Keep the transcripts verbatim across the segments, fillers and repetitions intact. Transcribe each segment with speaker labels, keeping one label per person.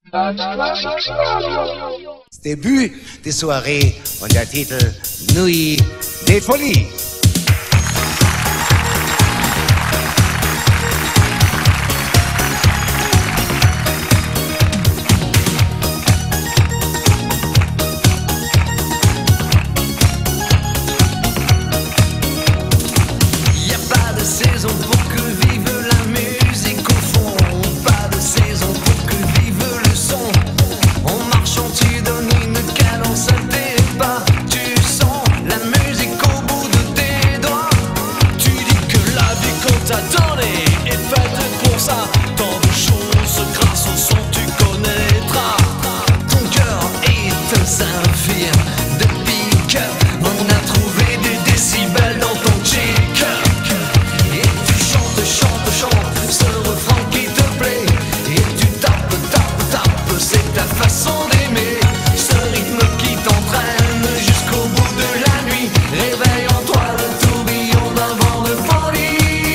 Speaker 1: Début des soirées und der Titel Nuit des Folies.
Speaker 2: Saison pour que vive la musique au fond, pas de saison pour que vive le son. En marchant tu donnes une cadence à tes pas, tu sens la musique au bout de tes doigts. Tu dis que la vie qu'on t'a donnée est faite pour ça. Tant de choses grâce au son tu connaîtras. Ton cœur est un saphir de pique. On a trouvé des décibels dans ton chic. Ce refrain qui te plaît, et tu tapes, tapes, tapes, c'est ta façon d'aimer. Ce rythme qui t'entraîne jusqu'au bout de la nuit, réveille en toi le tourbillon d'un vent de folie.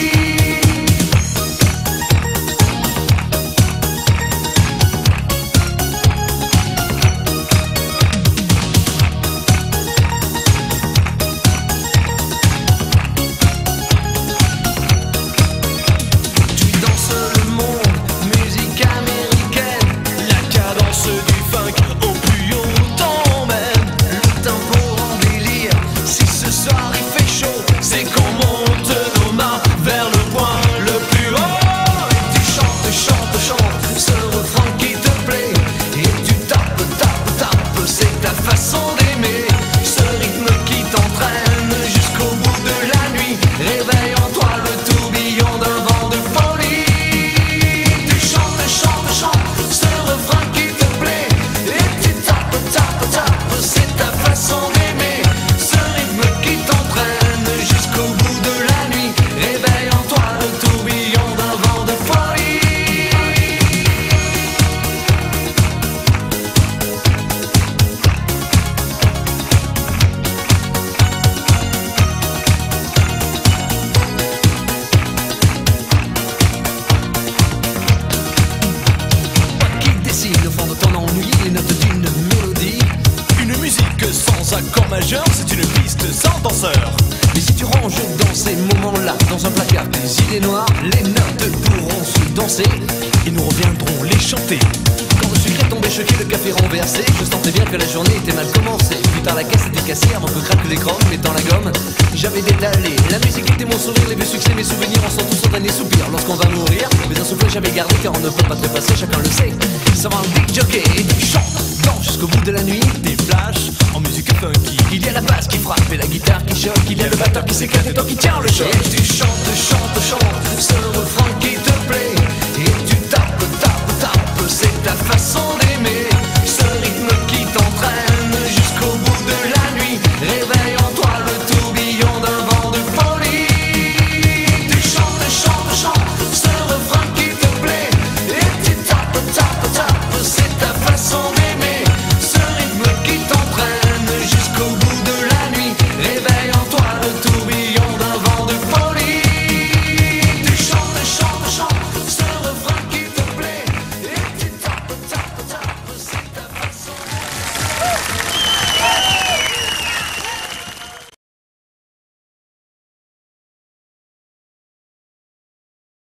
Speaker 2: Accord majeur, c'est une piste sans danseur. Mais si tu ranges dans ces moments-là, dans un placard des idées noires, les notes pourront se danser et nous reviendrons les chanter. Quand le sucre est tombé choqué, le café renversé, je sentais bien que la journée était mal commencée. Plus tard la caisse était cassée, avant que craque les chromes, mettant la gomme, j'avais détalé. La musique était mon sourire, les vieux succès, mes souvenirs en sont tous en dernier soupir. Lorsqu'on va mourir, mais un souffle j'avais gardé, car on ne peut pas te passer, chacun le sait. Ça va un big jockey, et tu chantes, danses jusqu'au bout de la nuit, des flashs en musique funky. Il y a la basse qui frappe et la guitare qui choque, il y a le batteur qui s'éclate et toi qui tiens le choc. Et tu chantes, chantes, chantes, ce refrain